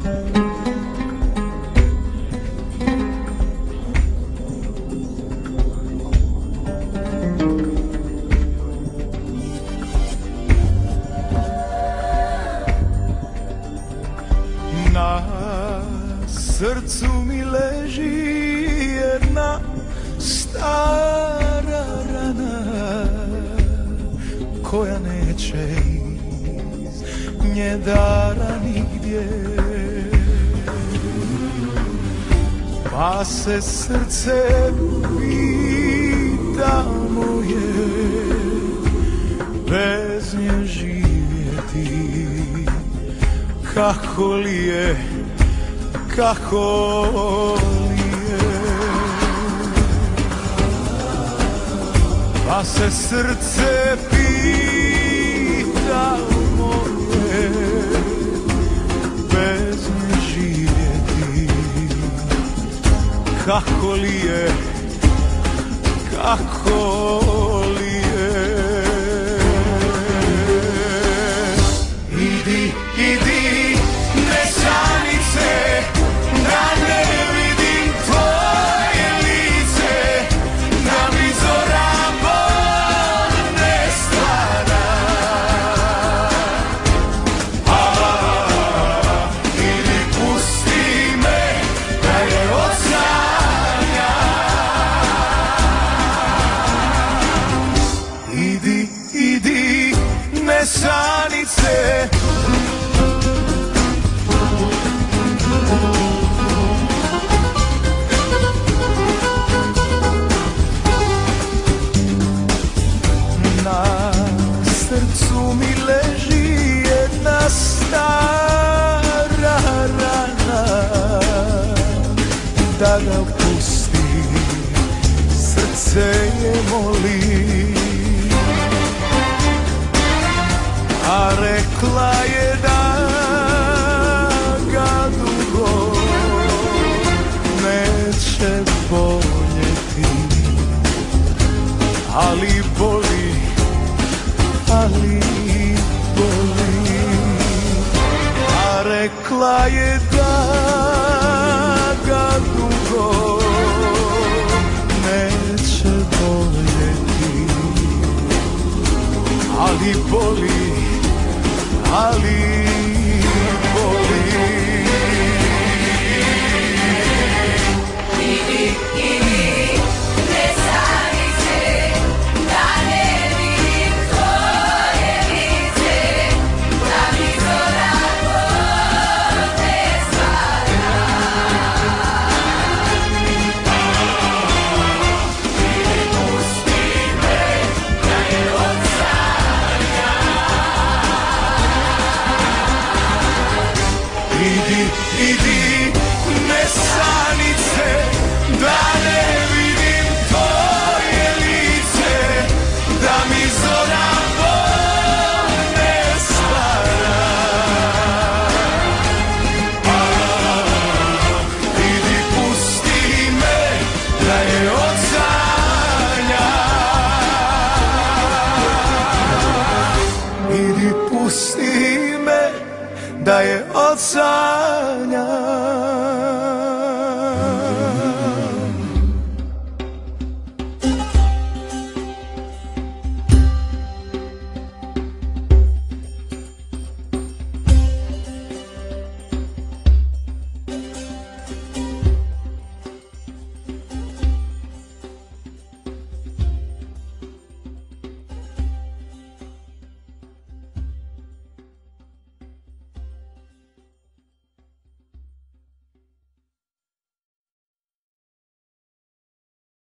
Na srcu mi leži jedna stara rana koja neće iz nje dara nigdje, pa se srce pita moje bez nje živjeti. Kako li je, kako li je, pa se srce pita moje bez nje živjeti. Kako li je, kako li je. Idi, idi, nesanice, da ne vidim tvoje lice, da mi zora bol ne stvara. Ili pusti me da je odsanja. Idi, idi, nesanice, na srcu mi leži jedna stara rana, da ga pusti, srce je moli, a rekla je da ga dugo neće boljeti, ali boli, ali boli, a rekla je da ga dugo neće boljeti, ali boli, ali boli. Idi, idi, nesanice, da ne vidim tvoje lice, da mi zora bol ne stvara. Ili pusti me da je odsanja. Idi, idi, nesanice, da ne vidim tvoje lice, da mi zora bol ne stvara. Idi, pusti me da je odsanja. Idi, pusti me da je odsanja.